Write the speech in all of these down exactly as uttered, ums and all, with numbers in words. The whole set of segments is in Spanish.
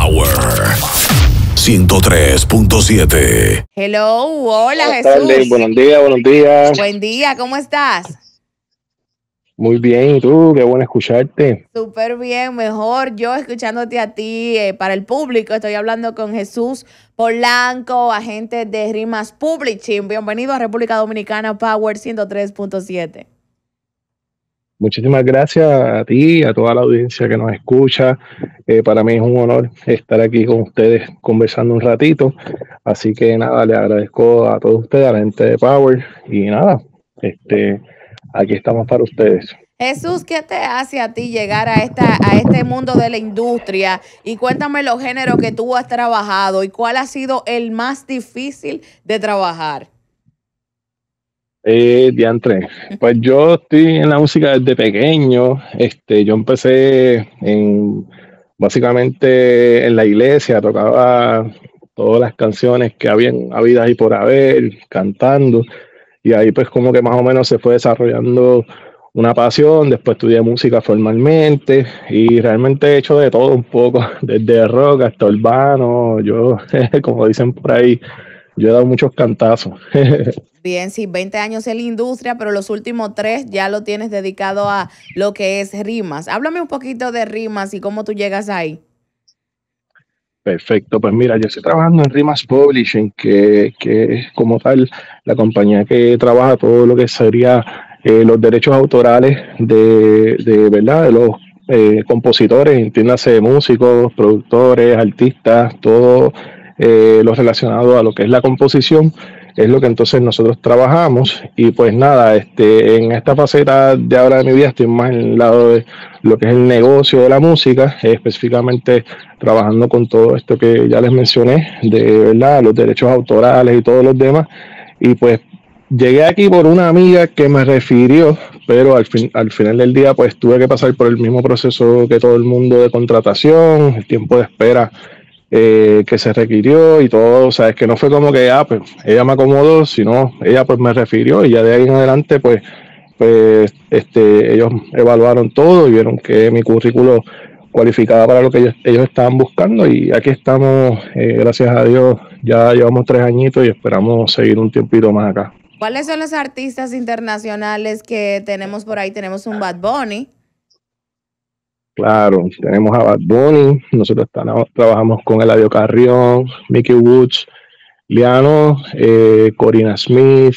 Power ciento tres punto siete. Hello, hola Buenas Jesús. tardes, buenos días, buenos días. Buen día, ¿cómo estás? Muy bien, ¿y tú? Qué bueno escucharte. Súper bien, mejor yo escuchándote a ti eh, para el público. Estoy hablando con Jesús Polanco, agente de Rimas Publishing. Bienvenido a República Dominicana Power ciento tres punto siete. Muchísimas gracias a ti, a toda la audiencia que nos escucha. Eh, para mí es un honor estar aquí con ustedes conversando un ratito. Así que nada, le agradezco a todos ustedes, a la gente de Power. Y nada, este, aquí estamos para ustedes. Jesús, ¿qué te hace a ti llegar a, esta, a este mundo de la industria? Y cuéntame los géneros que tú has trabajado y cuál ha sido el más difícil de trabajar. Eh, diantre, pues yo estoy en la música desde pequeño. Este, yo empecé en básicamente en la iglesia, tocaba todas las canciones que habían habidas y por haber, cantando, y ahí pues como que más o menos se fue desarrollando una pasión. Después estudié música formalmente y realmente he hecho de todo un poco, desde rock hasta urbano. Yo, como dicen por ahí, yo he dado muchos cantazos. Bien, sí, veinte años en la industria, pero los últimos tres ya lo tienes dedicado a lo que es Rimas. Háblame un poquito de Rimas y cómo tú llegas ahí. Perfecto, pues mira, yo estoy trabajando en Rimas Publishing, que, que es como tal la compañía que trabaja todo lo que sería eh, los derechos autorales de, de, ¿verdad? De los eh, compositores, entiéndase músicos, productores, artistas, todo eh, lo relacionado a lo que es la composición. Es lo que entonces nosotros trabajamos. Y pues nada, este, en esta faceta de ahora de mi vida estoy más en el lado de lo que es el negocio de la música, específicamente trabajando con todo esto que ya les mencioné, de verdad, los derechos autorales y todos los demás. Y pues llegué aquí por una amiga que me refirió, pero al, fin, al final del día pues tuve que pasar por el mismo proceso que todo el mundo de contratación, el tiempo de espera Eh, que se requirió y todo. O sea, es que no fue como que, ah, pues ella me acomodó, sino ella pues me refirió y ya de ahí en adelante pues, pues este, ellos evaluaron todo y vieron que mi currículo cualificaba para lo que ellos, ellos estaban buscando y aquí estamos, eh, gracias a Dios, ya llevamos tres añitos y esperamos seguir un tiempito más acá. ¿Cuáles son los artistas internacionales que tenemos por ahí? Tenemos un Bad Bunny. Claro, tenemos a Bad Bunny, nosotros estamos, trabajamos con Eladio Carrión, Mickey Woods, Liano, eh, Corina Smith,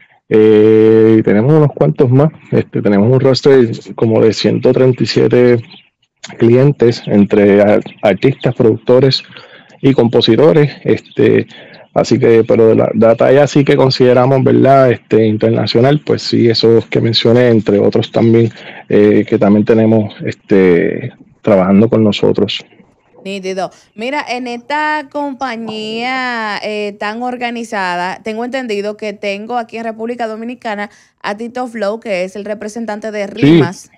eh, y tenemos unos cuantos más. Este, tenemos un roster como de ciento treinta y siete clientes entre a, artistas, productores y compositores. Este, así que, pero de la, de la talla sí que consideramos, ¿verdad? Este, internacional, pues sí, esos que mencioné, entre otros también, eh, que también tenemos este, trabajando con nosotros. Nítido. Mira, en esta compañía eh, tan organizada, tengo entendido que tengo aquí en República Dominicana a Tito Flow, que es el representante de Rimas.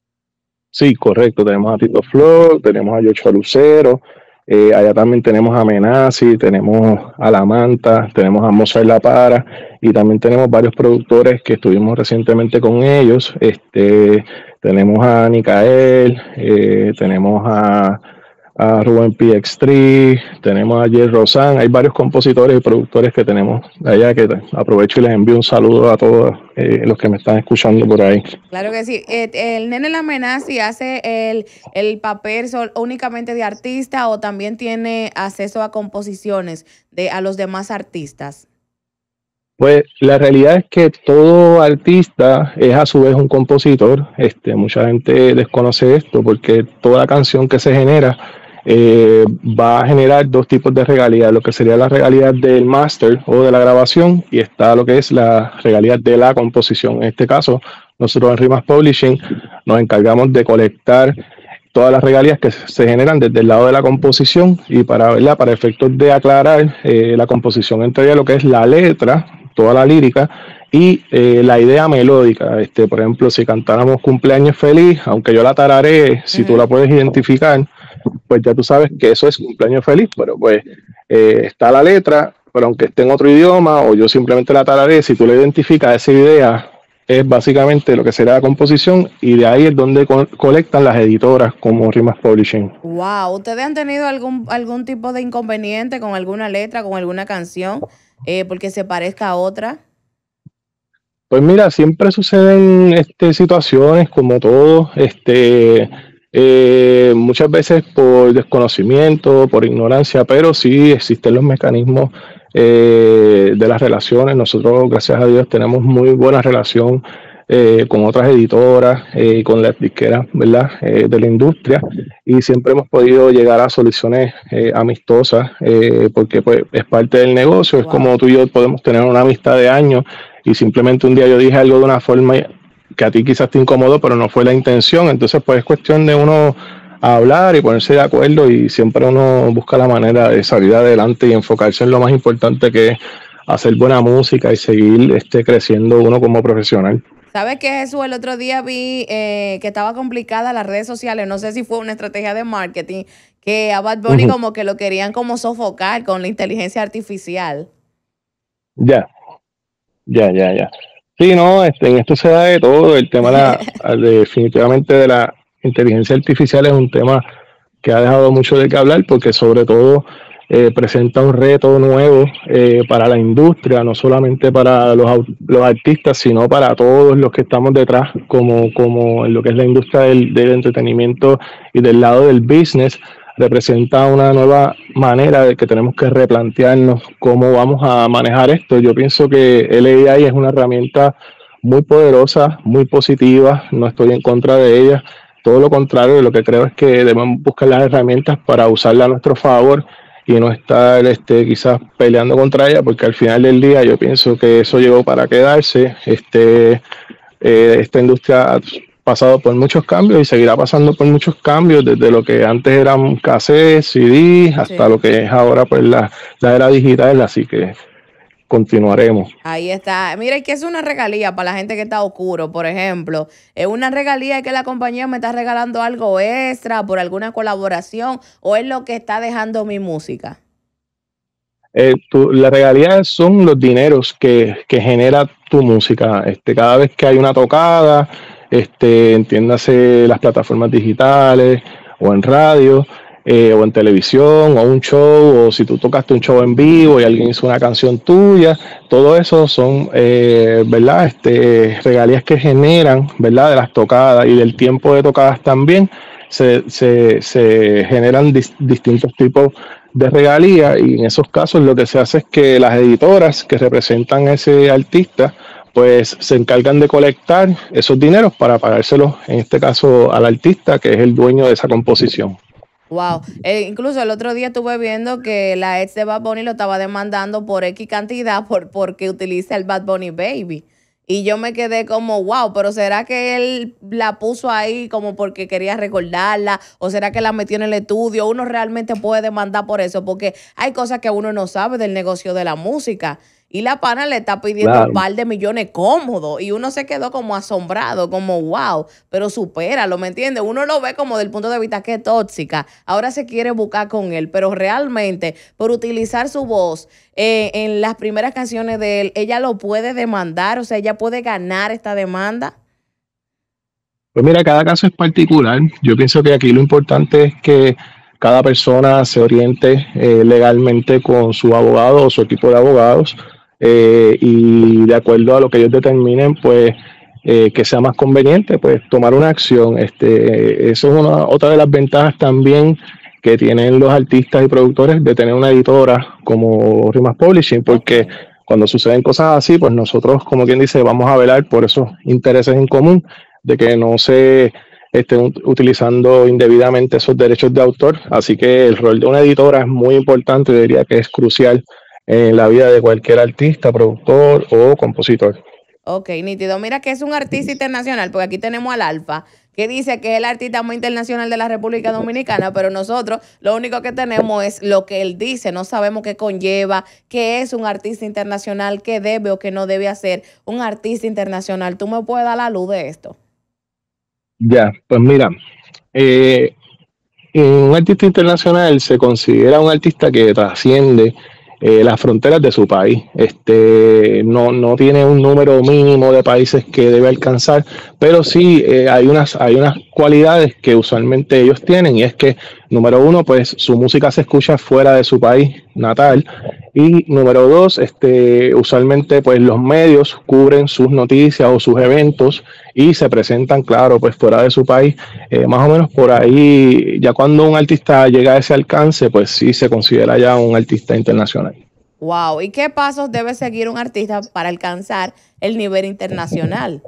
Sí, sí, correcto. Tenemos a Tito Flow, tenemos a Yocho Lucero, eh, allá también tenemos a Menasi, tenemos a La Manta, tenemos a Mozart La Para y también tenemos varios productores que estuvimos recientemente con ellos. Este, tenemos a Nicael, eh, tenemos a a Rubén P X tres, tenemos a Jay Rosan. Hay varios compositores y productores que tenemos allá que aprovecho y les envío un saludo a todos eh, los que me están escuchando por ahí. Claro que sí. Eh, el Nene La Amenazi hace el, el papel sol, únicamente de artista o también tiene acceso a composiciones de a los demás artistas. Pues la realidad es que todo artista es a su vez un compositor. Este, mucha gente desconoce esto porque toda canción que se genera Eh, va a generar dos tipos de regalías, lo que sería la regalía del máster o de la grabación y está lo que es la regalía de la composición. En este caso, nosotros en Rimas Publishing nos encargamos de colectar todas las regalías que se generan desde el lado de la composición y para, ¿verdad? Para efectos de aclarar, eh, la composición entre lo que es la letra, toda la lírica y eh, la idea melódica. Este, por ejemplo, si cantáramos Cumpleaños Feliz, aunque yo la tararé, si uh-huh. tú la puedes identificar, pues ya tú sabes que eso es Cumpleaños Feliz, pero pues eh, está la letra, pero aunque esté en otro idioma o yo simplemente la tararé, si tú la identificas esa idea es básicamente lo que será la composición y de ahí es donde co colectan las editoras como Rimas Publishing. Wow, ¿ustedes han tenido algún, algún tipo de inconveniente con alguna letra, con alguna canción, eh, porque se parezca a otra? Pues mira, siempre suceden este, situaciones como todo, este, eh, muchas veces por desconocimiento, por ignorancia, pero sí existen los mecanismos eh, de las relaciones. Nosotros, gracias a Dios, tenemos muy buena relación eh, con otras editoras eh, y con las disqueras, ¿verdad? Eh, de la industria y siempre hemos podido llegar a soluciones eh, amistosas eh, porque pues, es parte del negocio, es Wow. como tú y yo podemos tener una amistad de años y simplemente un día yo dije algo de una forma que a ti quizás te incomodó, pero no fue la intención. Entonces, pues es cuestión de uno hablar y ponerse de acuerdo y siempre uno busca la manera de salir adelante y enfocarse en lo más importante que es hacer buena música y seguir este, creciendo uno como profesional. ¿Sabes qué, Jesús? El otro día vi eh, que estaba complicada las redes sociales. No sé si fue una estrategia de marketing, que a Bad Bunny Uh-huh. como que lo querían como sofocar con la inteligencia artificial. Ya, ya, ya, ya. Sí, no, este, en esto se da de todo. El tema, la, definitivamente, de la inteligencia artificial es un tema que ha dejado mucho de qué hablar porque sobre todo eh, presenta un reto nuevo eh, para la industria, no solamente para los, los artistas, sino para todos los que estamos detrás, como, como en lo que es la industria del, del entretenimiento y del lado del business. Representa una nueva manera de que tenemos que replantearnos cómo vamos a manejar esto. Yo pienso que el A I es una herramienta muy poderosa, muy positiva, no estoy en contra de ella. Todo lo contrario, lo que creo es que debemos buscar las herramientas para usarla a nuestro favor y no estar este, quizás peleando contra ella, porque al final del día yo pienso que eso llegó para quedarse. Este, eh, esta industria ha pasado por muchos cambios y seguirá pasando por muchos cambios, desde lo que antes eran cassettes, C D, hasta Sí. lo que es ahora pues la, la era digital, así que continuaremos. Ahí está. Mira, y que es una regalía para la gente que está oscuro, por ejemplo. ¿Es una regalía que la compañía me está regalando algo extra por alguna colaboración o es lo que está dejando mi música? Eh, tu, la regalía son los dineros que, que genera tu música. Este, cada vez que hay una tocada, este, entiéndase las plataformas digitales o en radio, eh, o en televisión, o un show, o si tú tocaste un show en vivo y alguien hizo una canción tuya, todo eso son, eh, ¿verdad? Este, regalías que generan, ¿verdad? De las tocadas y del tiempo de tocadas también. Se, se, se generan dis, distintos tipos de regalías y en esos casos lo que se hace es que las editoras que representan a ese artista pues se encargan de colectar esos dineros para pagárselos, en este caso al artista que es el dueño de esa composición. Wow. Eh, incluso el otro día estuve viendo que la ex de Bad Bunny lo estaba demandando por X cantidad por, porque utiliza el Bad Bunny Baby. Y yo me quedé como, wow, pero ¿será que él la puso ahí como porque quería recordarla? ¿O será que la metió en el estudio? Uno realmente puede demandar por eso, porque hay cosas que uno no sabe del negocio de la música. Y la pana le está pidiendo Claro. un par de millones cómodos. Y uno se quedó como asombrado, como wow, pero supéralo, ¿me entiendes? Uno lo ve como del punto de vista que es tóxica. Ahora se quiere buscar con él, pero realmente por utilizar su voz eh, en las primeras canciones de él, ella lo puede demandar, o sea, ella puede ganar esta demanda. Pues mira, cada caso es particular. Yo pienso que aquí lo importante es que cada persona se oriente eh, legalmente con su abogado o su equipo de abogados eh, y de acuerdo a lo que ellos determinen, pues eh, que sea más conveniente, pues tomar una acción. Este, eso es una otra de las ventajas también que tienen los artistas y productores de tener una editora como Rimas Publishing, porque Ok. cuando suceden cosas así, pues nosotros, como quien dice, vamos a velar por esos intereses en común, de que no se estén utilizando indebidamente esos derechos de autor. Así que el rol de una editora es muy importante, yo diría que es crucial en la vida de cualquier artista, productor o compositor. Ok, nítido. Mira que es un artista internacional, porque aquí tenemos al Alfa, que dice que es el artista más internacional de la República Dominicana, pero nosotros lo único que tenemos es lo que él dice, no sabemos qué conlleva, qué es un artista internacional, qué debe o qué no debe hacer un artista internacional. ¿Tú me puedes dar la luz de esto? Ya, pues mira, eh, un artista internacional se considera un artista que trasciende eh, las fronteras de su país. Este, no, no tiene un número mínimo de países que debe alcanzar, pero sí eh, hay, unas, hay unas cualidades que usualmente ellos tienen, y es que, número uno, pues su música se escucha fuera de su país natal, y número dos, este, usualmente pues los medios cubren sus noticias o sus eventos y se presentan, claro, pues fuera de su país. Eh, más o menos por ahí, ya cuando un artista llega a ese alcance, pues sí se considera ya un artista internacional. Wow. ¿Y qué pasos debe seguir un artista para alcanzar el nivel internacional?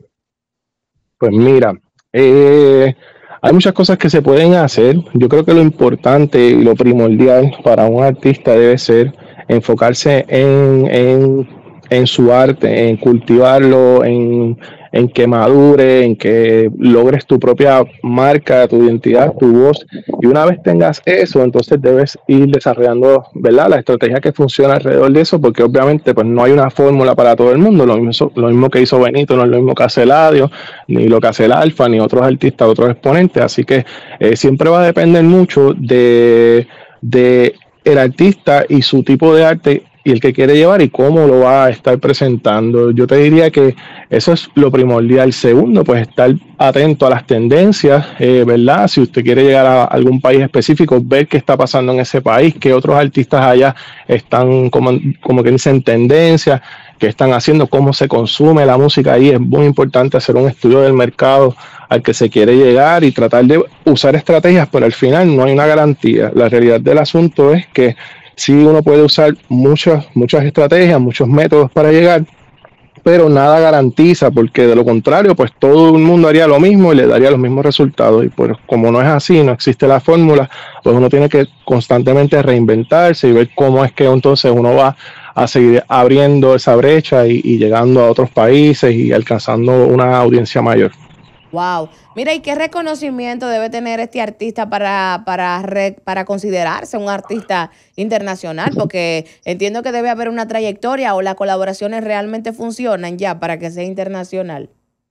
Pues mira, eh, hay muchas cosas que se pueden hacer. Yo creo que lo importante y lo primordial para un artista debe ser enfocarse en, en, en su arte, en cultivarlo, en, en que madure, en que logres tu propia marca, tu identidad, tu voz. Y una vez tengas eso, entonces debes ir desarrollando, ¿verdad?, la estrategia que funciona alrededor de eso, porque obviamente pues no hay una fórmula para todo el mundo. Lo mismo, lo mismo que hizo Benito no es lo mismo que hace Eladio, ni lo que hace el Alfa, ni otros artistas, otros exponentes. Así que eh, siempre va a depender mucho de, de el artista y su tipo de arte y el que quiere llevar y cómo lo va a estar presentando. Yo te diría que eso es lo primordial. Segundo, pues estar atento a las tendencias, eh, ¿verdad? Si usted quiere llegar a algún país específico, ver qué está pasando en ese país, qué otros artistas allá están, como, como que dicen, tendencias, qué están haciendo, cómo se consume la música ahí. Es muy importante hacer un estudio del mercado al que se quiere llegar y tratar de usar estrategias, pero al final no hay una garantía. La realidad del asunto es que sí, uno puede usar muchas, muchas estrategias, muchos métodos para llegar, pero nada garantiza, porque de lo contrario, pues todo el mundo haría lo mismo y le daría los mismos resultados. Y pues como no es así, no existe la fórmula, pues uno tiene que constantemente reinventarse y ver cómo es que entonces uno va a seguir abriendo esa brecha y, y llegando a otros países y alcanzando una audiencia mayor. Wow. Mira, ¿y qué reconocimiento debe tener este artista para, para, re- para considerarse un artista internacional? Porque entiendo que debe haber una trayectoria o las colaboraciones realmente funcionan ya para que sea internacional.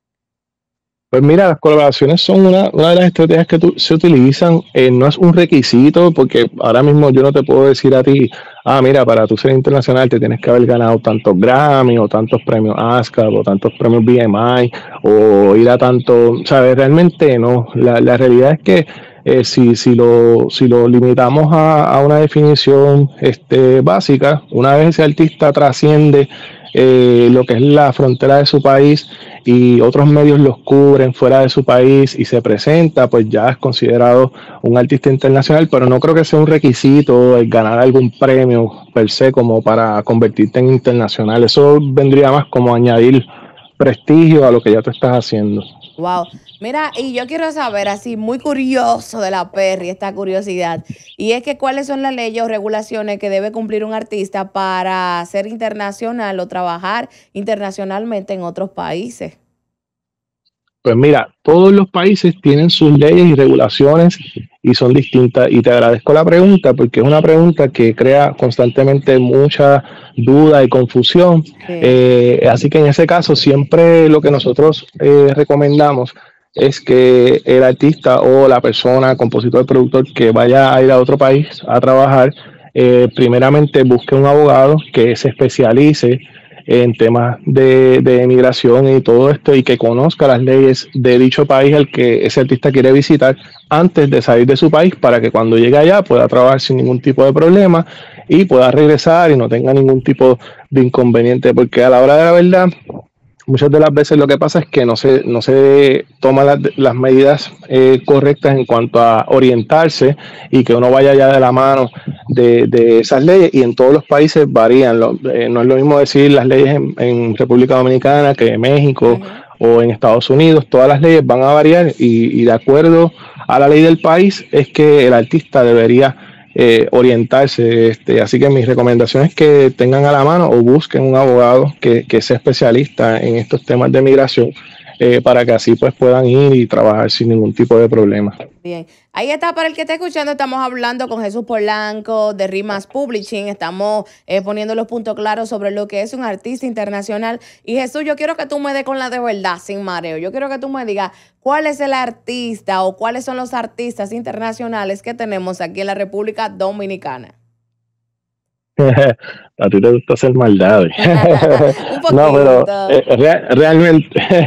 Pues mira, las colaboraciones son una, una de las estrategias que tu- se utilizan. Eh, no es un requisito, porque ahora mismo yo no te puedo decir a ti, ah, mira, para tú ser internacional te tienes que haber ganado tantos Grammy o tantos premios ASCAP o tantos premios B M I o ir a tanto, ¿sabes? Realmente no. La, la realidad es que eh, si, si, lo, si lo limitamos a, a una definición este, básica, una vez ese artista trasciende eh, lo que es la frontera de su país y otros medios los cubren fuera de su país y se presenta, pues ya es considerado un artista internacional, pero no creo que sea un requisito el ganar algún premio per se como para convertirte en internacional. Eso vendría más como añadir prestigio a lo que ya tú estás haciendo. Wow. Mira, y yo quiero saber, así, muy curioso de la Perry, esta curiosidad, y es que cuáles son las leyes o regulaciones que debe cumplir un artista para ser internacional o trabajar internacionalmente en otros países. Pues mira, todos los países tienen sus leyes y regulaciones y son distintas. Y te agradezco la pregunta porque es una pregunta que crea constantemente mucha duda y confusión. Sí. Eh, así que en ese caso siempre lo que nosotros eh, recomendamos es que el artista o la persona, compositor, productor que vaya a ir a otro país a trabajar, eh, primeramente busque un abogado que se especialice en temas de, de migración y todo esto y que conozca las leyes de dicho país al que ese artista quiere visitar antes de salir de su país para que cuando llegue allá pueda trabajar sin ningún tipo de problema y pueda regresar y no tenga ningún tipo de inconveniente, porque a la hora de la verdad muchas de las veces lo que pasa es que no se, no se toman las, las medidas eh, correctas en cuanto a orientarse y que uno vaya ya de la mano de, de esas leyes, y en todos los países varían. Lo, eh, no es lo mismo decir las leyes en, en República Dominicana que en México Ujú. o en Estados Unidos. Todas las leyes van a variar y, y de acuerdo a la ley del país es que el artista debería eh, orientarse. Este, así que mis recomendaciones es que tengan a la mano o busquen un abogado que, que sea especialista en estos temas de migración, eh, para que así pues puedan ir y trabajar sin ningún tipo de problema. Bien, ahí está, para el que está escuchando, estamos hablando con Jesús Polanco de Rimas Publishing, estamos eh, poniendo los puntos claros sobre lo que es un artista internacional. Y Jesús, yo quiero que tú me des con la de verdad, sin mareo, yo quiero que tú me digas cuál es el artista o cuáles son los artistas internacionales que tenemos aquí en la República Dominicana. A ti te gusta hacer maldades. Un poquito. No, pero eh, re- realmente,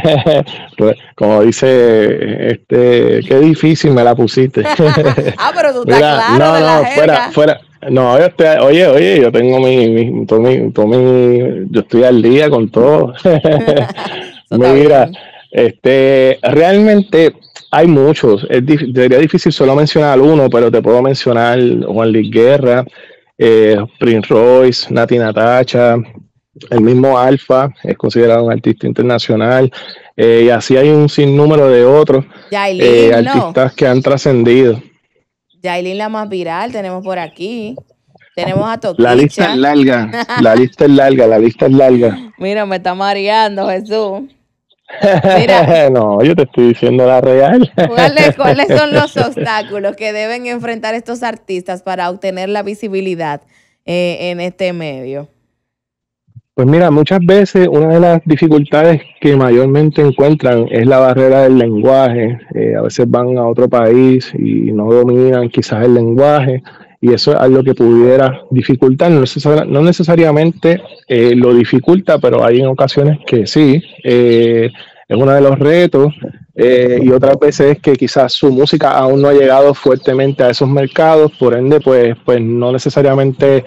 pues, como dice, este, qué difícil me la pusiste. Ah, pero tú estás Mira, claro no, de la no, fuera, jerga. fuera. No, yo estoy, oye, oye, yo tengo mi, mi, todo mi, todo mi, yo estoy al día con todo. Eso está Mira, bien. este, realmente hay muchos. Es dif- sería difícil solo mencionar uno, pero te puedo mencionar Juan Luis Guerra, eh, Prince Royce, Nati Natacha, el mismo Alfa, es considerado un artista internacional, eh, y así hay un sinnúmero de otros eh, Yailin, no. artistas que han trascendido. Yailin, la más viral, tenemos por aquí. Tenemos a La lista es Toquicha. larga, la lista es larga, la lista es larga. Mira, me está mareando, Jesús. Mira, No, yo te estoy diciendo la real. ¿cuáles, cuáles son los obstáculos que deben enfrentar estos artistas para obtener la visibilidad eh, en este medio? Pues mira, muchas veces una de las dificultades que mayormente encuentran es la barrera del lenguaje. Eh, a veces van a otro país y no dominan quizás el lenguaje, y eso es algo que pudiera dificultar. No, necesar- no necesariamente eh, lo dificulta, pero hay en ocasiones que sí. Eh, es uno de los retos. Eh, y otras veces es que quizás su música aún no ha llegado fuertemente a esos mercados, por ende, pues, pues no necesariamente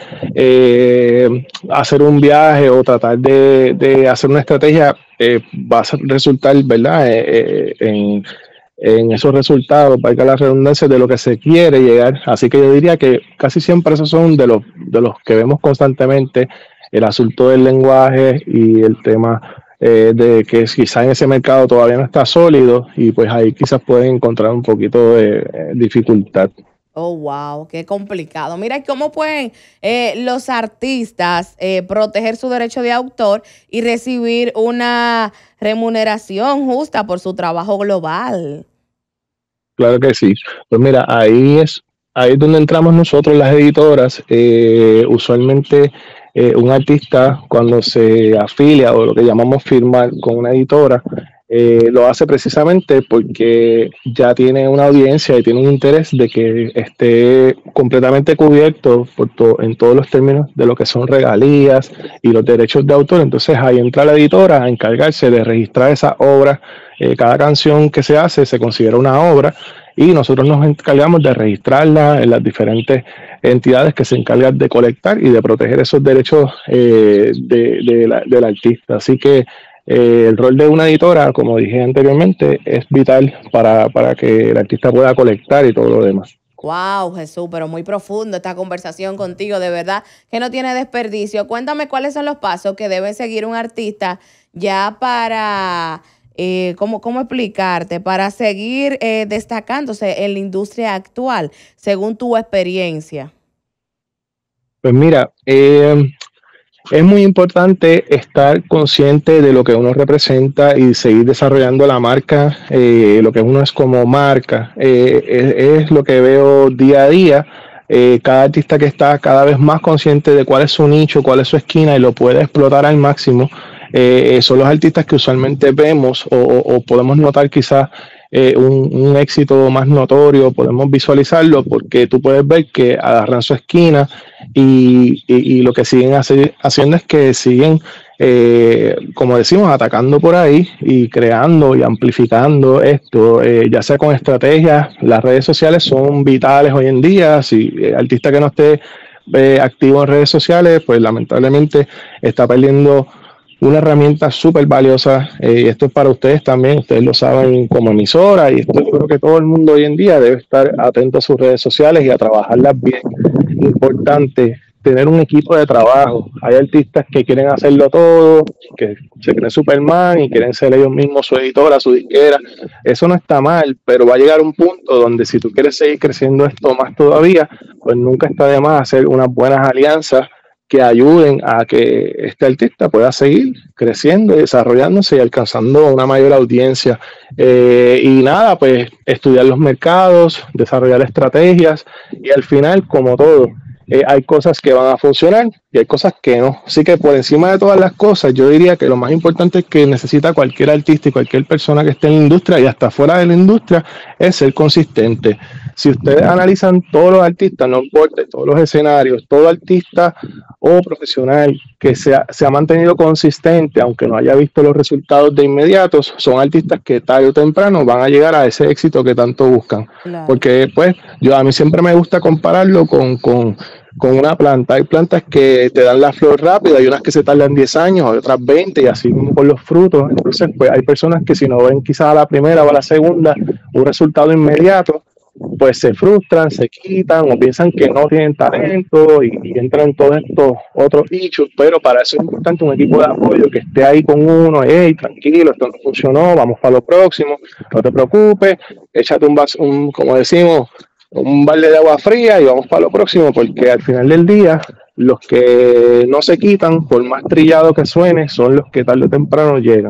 eh, hacer un viaje o tratar de, de hacer una estrategia eh, va a resultar, ¿verdad? Eh, eh, en, en esos resultados, valga la redundancia, de lo que se quiere llegar. Así que yo diría que casi siempre esos son de los, de los que vemos constantemente, el asunto del lenguaje y el tema eh, de que quizás en ese mercado todavía no está sólido, y pues ahí quizás pueden encontrar un poquito de eh, dificultad. Oh, wow, qué complicado. Mira, ¿cómo pueden eh, los artistas eh, proteger su derecho de autor y recibir una remuneración justa por su trabajo global? Claro que sí. Pues mira, ahí es, ahí es donde entramos nosotros las editoras. Eh, usualmente eh, un artista cuando se afilia o lo que llamamos firmar con una editora, eh, lo hace precisamente porque ya tiene una audiencia y tiene un interés de que esté completamente cubierto por to- en todos los términos de lo que son regalías y los derechos de autor. Entonces ahí entra la editora a encargarse de registrar esa obra. Eh, cada canción que se hace se considera una obra, y nosotros nos encargamos de registrarla en las diferentes entidades que se encargan de colectar y de proteger esos derechos eh, de, de la, del artista. Así que eh, el rol de una editora, como dije anteriormente, es vital para, para que el artista pueda colectar y todo lo demás. Wow, Jesús, pero muy profundo esta conversación contigo, de verdad que no tiene desperdicio. Cuéntame cuáles son los pasos que debe seguir un artista ya para, eh, ¿cómo, cómo explicarte? Para seguir eh, destacándose en la industria actual, según tu experiencia. Pues mira, eh, es muy importante estar consciente de lo que uno representa y seguir desarrollando la marca, eh, lo que uno es como marca. Eh, es, es lo que veo día a día. Eh, cada artista que está cada vez más consciente de cuál es su nicho, cuál es su esquina, y lo puede explotar al máximo, eh, son los artistas que usualmente vemos o, o, o podemos notar quizás eh, un, un éxito más notorio, podemos visualizarlo porque tú puedes ver que agarran su esquina, y, y, y lo que siguen hace, haciendo es que siguen, eh, como decimos, atacando por ahí y creando y amplificando esto, eh, ya sea con estrategias. Las redes sociales son vitales hoy en día. Si el artista que no esté eh, activo en redes sociales, pues lamentablemente está perdiendo una herramienta súper valiosa, eh, y esto es para ustedes también, ustedes lo saben como emisora, y esto yo creo que todo el mundo hoy en día debe estar atento a sus redes sociales y a trabajarlas bien. Importante tener un equipo de trabajo. Hay artistas que quieren hacerlo todo, que se creen Superman y quieren ser ellos mismos su editora, su disquera. Eso no está mal, pero va a llegar un punto donde si tú quieres seguir creciendo esto más todavía, pues nunca está de más hacer unas buenas alianzas que ayuden a que este artista pueda seguir creciendo y desarrollándose y alcanzando una mayor audiencia. Eh, y nada, pues estudiar los mercados, desarrollar estrategias, y al final, como todo, eh, hay cosas que van a funcionar y hay cosas que no. Así que por encima de todas las cosas, yo diría que lo más importante que necesita cualquier artista y cualquier persona que esté en la industria y hasta fuera de la industria es ser consistente. Si ustedes analizan todos los artistas, no importa, todos los escenarios, todo artista o profesional que se ha, se ha mantenido consistente, aunque no haya visto los resultados de inmediatos, son artistas que tarde o temprano van a llegar a ese éxito que tanto buscan. Claro. Porque pues yo a mí siempre me gusta compararlo con, con, con una planta. Hay plantas que te dan la flor rápida, hay unas que se tardan diez años, hay otras veinte, y así mismo con los frutos. Entonces pues hay personas que si no ven quizás a la primera o a la segunda un resultado inmediato, pues se frustran, se quitan o piensan que no tienen talento y, y entran todos estos otros bichos, pero para eso es importante un equipo de apoyo que esté ahí con uno. Hey, tranquilo, esto no funcionó, vamos para lo próximo, no te preocupes, échate un vaso, un, como decimos, un balde de agua fría y vamos para lo próximo, porque al final del día los que no se quitan, por más trillado que suene, son los que tarde o temprano llegan.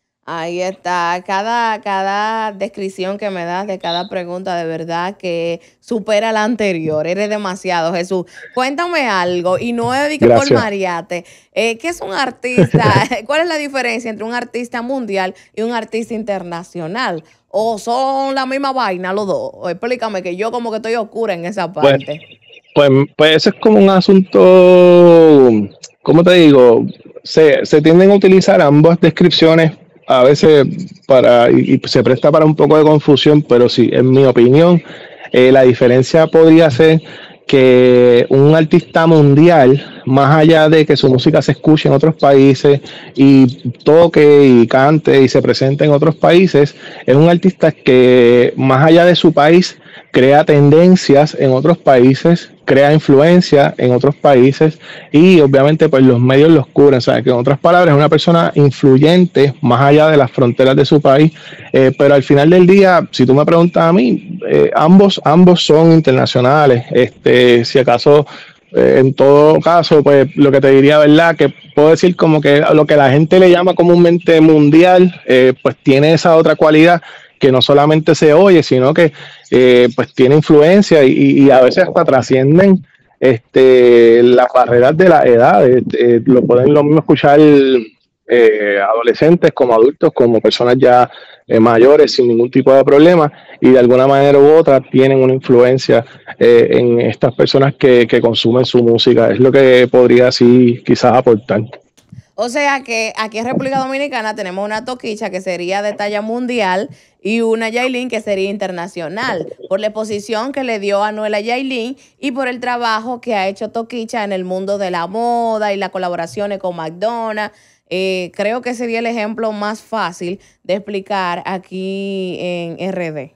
Ahí está, cada, cada descripción que me das de cada pregunta de verdad que supera la anterior, eres demasiado, Jesús. Cuéntame algo, y no es de que por Mariate, eh, ¿qué es un artista? ¿Cuál es la diferencia entre un artista mundial y un artista internacional? ¿O son la misma vaina los dos? O explícame, que yo como que estoy oscura en esa parte. Pues, pues, pues eso es como un asunto, ¿cómo te digo? Se, se tienden a utilizar ambas descripciones a veces para, y, y se presta para un poco de confusión, pero sí, en mi opinión, eh, la diferencia podría ser que un artista mundial, más allá de que su música se escuche en otros países y toque y cante y se presente en otros países, es un artista que más allá de su país crea tendencias en otros países, crea influencia en otros países y obviamente pues los medios los cubren. O sea, que en otras palabras es una persona influyente más allá de las fronteras de su país, eh, pero al final del día, si tú me preguntas a mí, eh, ambos, ambos son internacionales. Este, si acaso, eh, en todo caso, pues lo que te diría, ¿verdad? Que puedo decir como que lo que la gente le llama comúnmente mundial, eh, pues tiene esa otra cualidad que no solamente se oye, sino que eh, pues tiene influencia y, y a veces hasta trascienden este, las barreras de la edad. Eh, lo pueden lo mismo escuchar eh, adolescentes como adultos, como personas ya eh, mayores sin ningún tipo de problema, y de alguna manera u otra tienen una influencia eh, en estas personas que, que consumen su música. Es lo que podría así quizás aportar. O sea que aquí en República Dominicana tenemos una Toquicha que sería de talla mundial y una Yailin que sería internacional, por la exposición que le dio Anuel a Yailin y por el trabajo que ha hecho Toquicha en el mundo de la moda y las colaboraciones con McDonald's. Eh, creo que sería el ejemplo más fácil de explicar aquí en R D.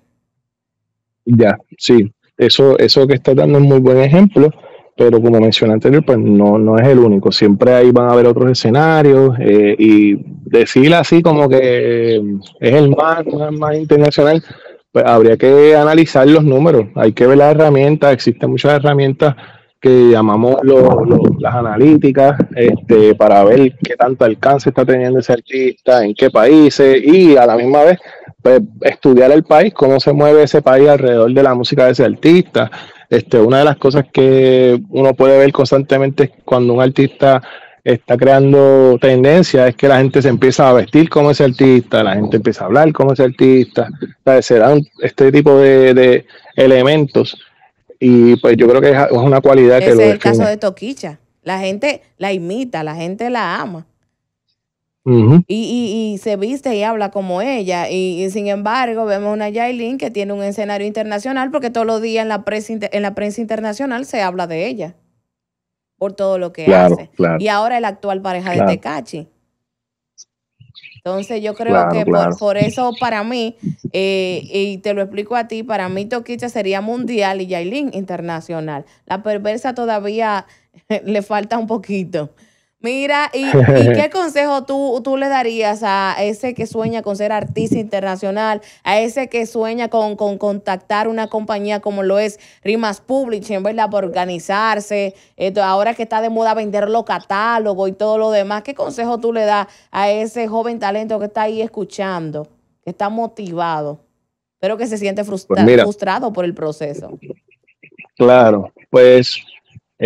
Ya, sí, eso, eso que estás dando es muy buen ejemplo. Pero como mencioné anterior, pues no, no es el único. Siempre ahí van a haber otros escenarios eh, y decir así como que es el más, más, más internacional, pues habría que analizar los números. Hay que ver las herramientas. Existen muchas herramientas que llamamos lo, lo, las analíticas este, para ver qué tanto alcance está teniendo ese artista, en qué países y a la misma vez pues, estudiar el país, cómo se mueve ese país alrededor de la música de ese artista. Este, una de las cosas que uno puede ver constantemente cuando un artista está creando tendencia es que la gente se empieza a vestir como ese artista, la gente empieza a hablar como ese artista, o sea, se dan este tipo de, de elementos y pues yo creo que es una cualidad Ese que lo es el define. caso de Toquicha. La gente la imita, la gente la ama. Uh-huh. Y, y, y se viste y habla como ella. Y, y sin embargo, vemos una Yailin que tiene un escenario internacional porque todos los días en la prensa, en la prensa internacional se habla de ella por todo lo que Claro, hace. claro. Y ahora es la actual pareja Claro. de Tekashi. Entonces yo creo Claro, que claro. por, por eso para mí, eh, y te lo explico a ti, para mí Toquicha sería mundial y Yailin internacional. La perversa todavía le falta un poquito. Mira, ¿y, y qué consejo tú, tú le darías a ese que sueña con ser artista internacional, a ese que sueña con, con contactar una compañía como lo es Rimas Publishing, ¿verdad? Por organizarse, esto, ahora que está de moda vender los catálogos y todo lo demás? ¿Qué consejo tú le das a ese joven talento que está ahí escuchando, que está motivado, pero que se siente frustra- Pues mira, frustrado por el proceso? claro, pues... Eh,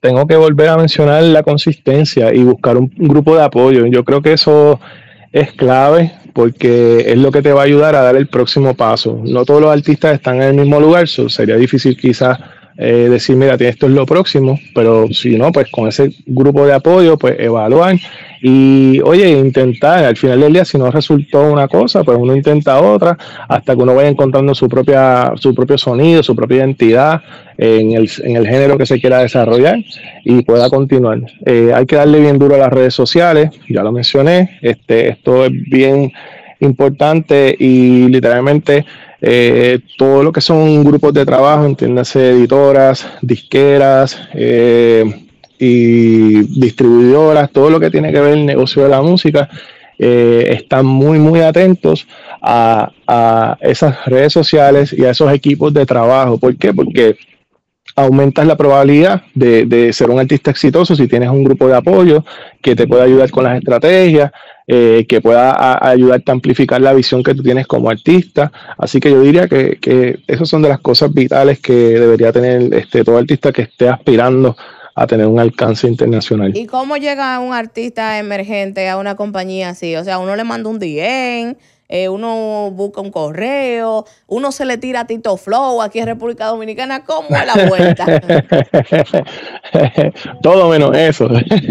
tengo que volver a mencionar la consistencia y buscar un, un grupo de apoyo. Yo creo que eso es clave porque es lo que te va a ayudar a dar el próximo paso. No todos los artistas están en el mismo lugar, so sería difícil quizás eh, decir, mira, esto es lo próximo, pero si no, pues con ese grupo de apoyo, pues evaluar y, oye, intentar, al final del día, si no resultó una cosa, pues uno intenta otra, hasta que uno vaya encontrando su propia, su propio sonido, su propia identidad en el, en el género que se quiera desarrollar y pueda continuar. Eh, hay que darle bien duro a las redes sociales, ya lo mencioné, este, esto es bien importante y literalmente eh, todo lo que son grupos de trabajo, entiéndase editoras, disqueras eh, y distribuidoras, todo lo que tiene que ver el negocio de la música, eh, están muy muy atentos a, a esas redes sociales y a esos equipos de trabajo. ¿Por qué? Porque aumentas la probabilidad de, de ser un artista exitoso si tienes un grupo de apoyo que te pueda ayudar con las estrategias, eh, que pueda a, ayudarte a amplificar la visión que tú tienes como artista. Así que yo diría que, que esas son de las cosas vitales que debería tener este, todo artista que esté aspirando a tener un alcance internacional. ¿Y cómo llega un artista emergente a una compañía así? O sea, uno le manda un D M, eh, uno busca un correo, uno se le tira a Tito Flow aquí en República Dominicana. ¿Cómo es la vuelta? Todo menos eso.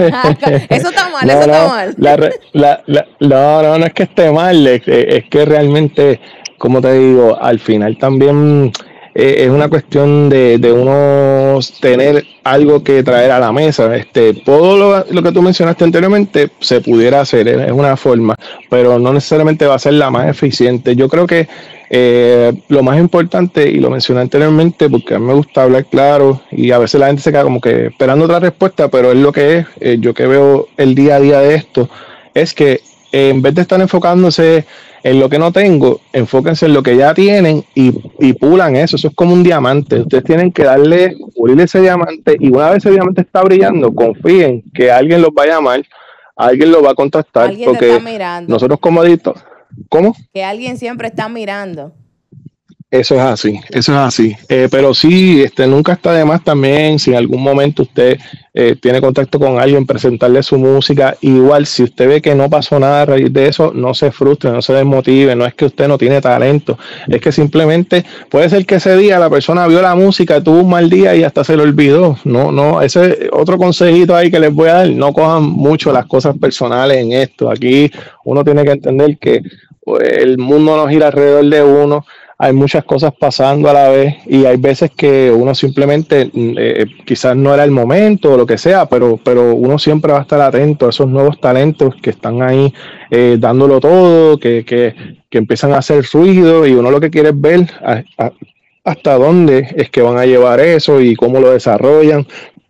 Eso está mal, no, eso no, está mal. La, la, la, no, no, no es que esté mal, es, es que realmente, como te digo, al final también eh, es una cuestión de, de uno tener algo que traer a la mesa. Este, todo lo, lo que tú mencionaste anteriormente se pudiera hacer, es una forma, pero no necesariamente va a ser la más eficiente. Yo creo que eh, lo más importante, y lo mencioné anteriormente porque a mí me gusta hablar claro y a veces la gente se queda como que esperando otra respuesta, pero es lo que es, eh, yo que veo el día a día de esto, es que eh, en vez de estar enfocándose en lo que no tengo, enfóquense en lo que ya tienen y, y pulan eso. Eso es como un diamante. Ustedes tienen que darle, pulir ese diamante y una vez ese diamante está brillando, confíen que alguien los va a llamar, alguien los va a contactar. Alguien porque te está mirando. Nosotros como editores, ¿cómo? Que alguien siempre está mirando. Eso es así, eso es así. Eh, pero sí, este, nunca está de más también, si en algún momento usted eh, tiene contacto con alguien, presentarle su música. Igual, si usted ve que no pasó nada a raíz de eso, no se frustre, no se desmotive. No es que usted no tiene talento, es que simplemente puede ser que ese día la persona vio la música, tuvo un mal día y hasta se le olvidó. No, no, ese es otro consejito ahí que les voy a dar. No cojan mucho las cosas personales en esto. Aquí uno tiene que entender que pues, el mundo no gira alrededor de uno. Hay muchas cosas pasando a la vez y hay veces que uno simplemente eh, quizás no era el momento o lo que sea, pero, pero uno siempre va a estar atento a esos nuevos talentos que están ahí eh, dándolo todo, que, que, que empiezan a hacer ruido y uno lo que quiere es ver a, a, hasta dónde es que van a llevar eso y cómo lo desarrollan.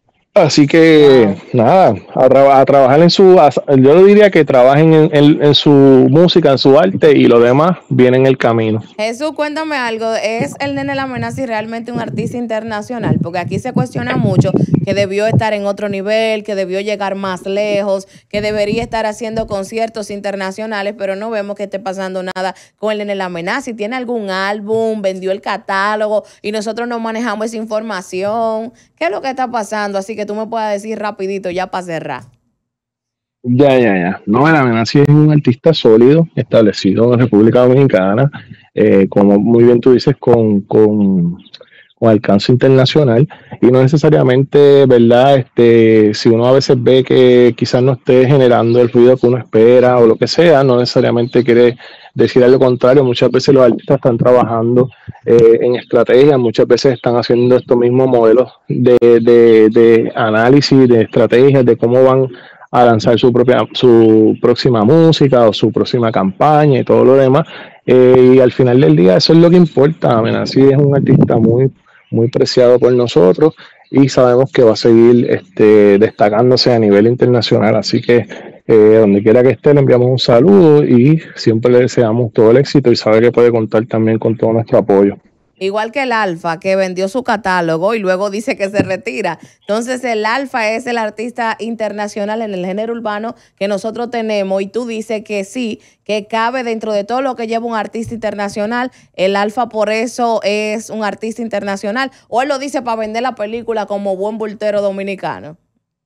Así que wow. nada, a, tra a trabajar en su, a, yo diría que trabajen en, en, en su música, en su arte y lo demás viene en el camino. Jesús, cuéntame algo, ¿es el Nene La Amenaza realmente un artista internacional? Porque aquí se cuestiona mucho que debió estar en otro nivel, que debió llegar más lejos, que debería estar haciendo conciertos internacionales, pero no vemos que esté pasando nada con el Nene La Amenaza. Si tiene algún álbum, vendió el catálogo y nosotros no manejamos esa información, ¿qué es lo que está pasando? Así que tú me puedas decir rapidito ya para cerrar. Ya, ya, ya. No, el Amenaza es un artista sólido, establecido en República Dominicana, eh, como muy bien tú dices, con, con, con alcance internacional y no necesariamente, ¿verdad? Este, si uno a veces ve que quizás no esté generando el ruido que uno espera o lo que sea, no necesariamente quiere decir lo contrario. Muchas veces los artistas están trabajando eh, en estrategias, muchas veces están haciendo estos mismos modelos de, de, de análisis, de estrategias, de cómo van a lanzar su propia, su próxima música o su próxima campaña y todo lo demás. Eh, y al final del día eso es lo que importa. Amenaza es un artista muy, muy preciado por nosotros y sabemos que va a seguir este, destacándose a nivel internacional. Así que eh, donde quiera que esté le enviamos un saludo y siempre le deseamos todo el éxito y sabe que puede contar también con todo nuestro apoyo. Igual que el Alfa, que vendió su catálogo y luego dice que se retira. Entonces, el Alfa es el artista internacional en el género urbano que nosotros tenemos y tú dices que sí, que cabe dentro de todo lo que lleva un artista internacional. El Alfa por eso es un artista internacional. O él lo dice para vender la película como buen bultero dominicano.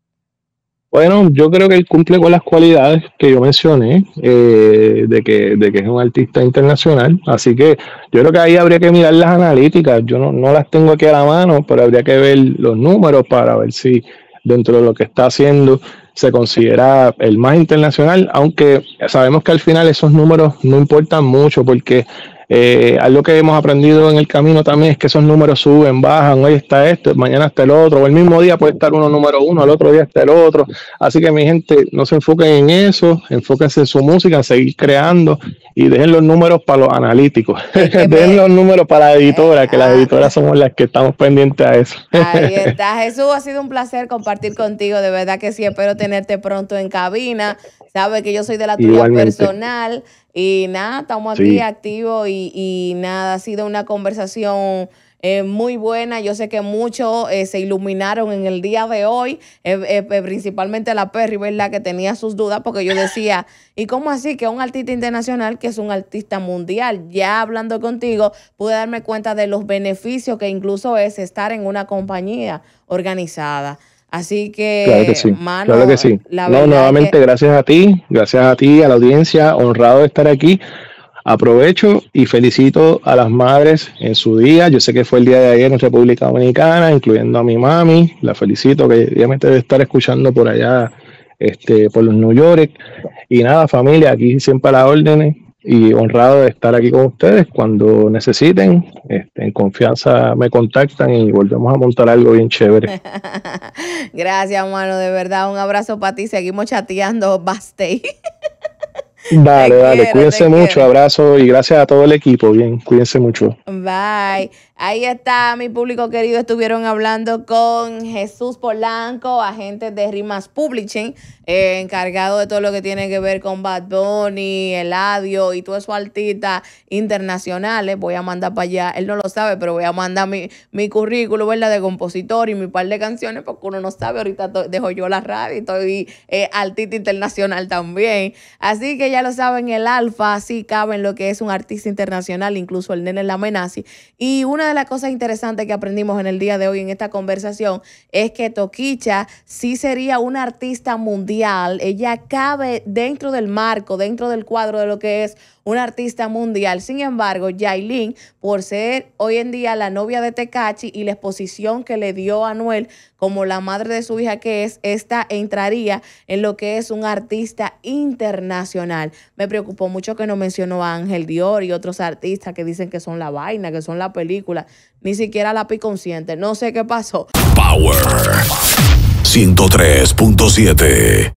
Bueno, yo creo que él cumple con las cualidades que yo mencioné, eh, de que, de que es un artista internacional. Así que yo creo que ahí habría que mirar las analíticas. Yo no, no las tengo aquí a la mano, pero habría que ver los números para ver si dentro de lo que está haciendo se considera el más internacional, aunque sabemos que al final esos números no importan mucho porque Eh, algo que hemos aprendido en el camino también es que esos números suben, bajan, hoy está esto, mañana está el otro, o el mismo día puede estar uno número uno, el otro día está el otro. Así que mi gente, no se enfoquen en eso, enfóquense en su música, en seguir creando y dejen los números para los analíticos. Dejen me... los números para la editora, que las editoras somos las que estamos pendientes a eso. Ahí está. Jesús, ha sido un placer compartir contigo, de verdad que sí, espero tenerte pronto en cabina. Sabes que yo soy de la tuya Igualmente. personal. Y nada, estamos aquí sí. activos y, y nada, ha sido una conversación eh, muy buena. Yo sé que muchos eh, se iluminaron en el día de hoy, eh, eh, principalmente la Perry, ¿verdad? Que tenía sus dudas porque yo decía, ¿y cómo así que un artista internacional que es un artista mundial? Ya hablando contigo, pude darme cuenta de los beneficios que incluso es estar en una compañía organizada. Así que, claro que sí, mano, claro que sí. La no, nuevamente, que... gracias a ti, gracias a ti, a la audiencia, honrado de estar aquí. Aprovecho y felicito a las madres en su día. Yo sé que fue el día de ayer en República Dominicana, incluyendo a mi mami. La felicito, que ella me debe estar escuchando por allá, este, por los New York. Y nada, familia, aquí siempre a las órdenes. Y honrado de estar aquí con ustedes. Cuando necesiten, este, en confianza me contactan y volvemos a montar algo bien chévere. Gracias, mano, de verdad, un abrazo para ti. Seguimos chateando backstage. Dale, te dale, quiero, cuídense mucho, quiero. Abrazo y gracias a todo el equipo, bien, cuídense mucho. Bye. Ahí está, mi público querido, estuvieron hablando con Jesús Polanco, agente de Rimas Publishing, eh, encargado de todo lo que tiene que ver con Bad Bunny, Eladio y todos esos artistas internacionales. Voy a mandar para allá, él no lo sabe, pero voy a mandar mi, mi currículum, ¿verdad?, de compositor y mi par de canciones, porque uno no sabe, ahorita dejo yo la radio y estoy eh, artista internacional también. Así que ya lo saben, el Alfa sí cabe en lo que es un artista internacional, incluso el Nene Lamenazi. Y una de las cosas interesantes que aprendimos en el día de hoy en esta conversación es que Toquicha sí sería una artista mundial. Ella cabe dentro del marco, dentro del cuadro de lo que es una artista mundial. Sin embargo, Yailin, por ser hoy en día la novia de Tekashi y la exposición que le dio a Anuel como la madre de su hija que es, esta entraría en lo que es un artista internacional. Me preocupó mucho que no mencionó a Ángel Dior y otros artistas que dicen que son la vaina, que son la película. Ni siquiera la Pi Consciente. No sé qué pasó. Power ciento tres punto siete